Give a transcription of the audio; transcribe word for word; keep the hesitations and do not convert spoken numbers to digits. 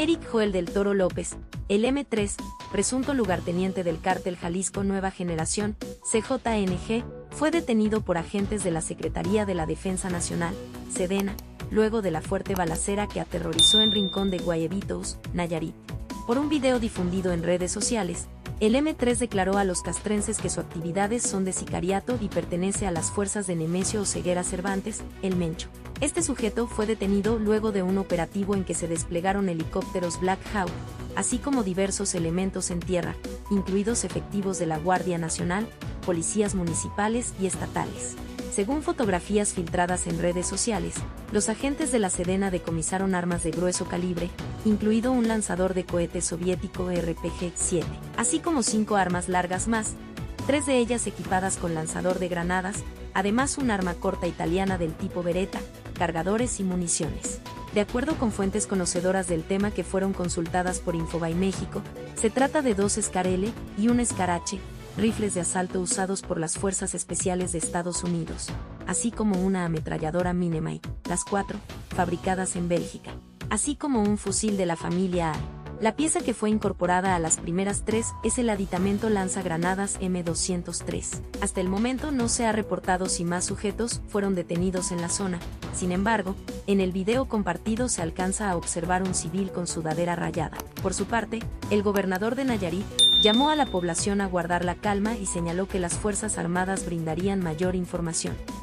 Eric Joel del Toro López, el eme tres, presunto lugarteniente del cártel Jalisco Nueva Generación, ce jota ene ge, fue detenido por agentes de la Secretaría de la Defensa Nacional, Sedena, luego de la fuerte balacera que aterrorizó en Rincón de Guayabitos, Nayarit. Por un video difundido en redes sociales, el eme tres declaró a los castrenses que sus actividades son de sicariato y pertenece a las fuerzas de Nemesio Oseguera Cervantes, el Mencho. Este sujeto fue detenido luego de un operativo en que se desplegaron helicópteros Black Hawk, así como diversos elementos en tierra, incluidos efectivos de la Guardia Nacional, policías municipales y estatales. Según fotografías filtradas en redes sociales, los agentes de la Sedena decomisaron armas de grueso calibre, incluido un lanzador de cohetes soviético erre pe ge siete, así como cinco armas largas más, tres de ellas equipadas con lanzador de granadas, además un arma corta italiana del tipo Beretta, cargadores y municiones. De acuerdo con fuentes conocedoras del tema que fueron consultadas por Infobae México, se trata de dos Scar ele y un Scar hache, rifles de asalto usados por las Fuerzas Especiales de Estados Unidos, así como una ametralladora Minimi, las cuatro, fabricadas en Bélgica, así como un fusil de la familia A. La pieza que fue incorporada a las primeras tres es el aditamento lanzagranadas eme doscientos tres. Hasta el momento no se ha reportado si más sujetos fueron detenidos en la zona. Sin embargo, en el video compartido se alcanza a observar un civil con sudadera rayada. Por su parte, el gobernador de Nayarit llamó a la población a guardar la calma y señaló que las Fuerzas Armadas brindarían mayor información.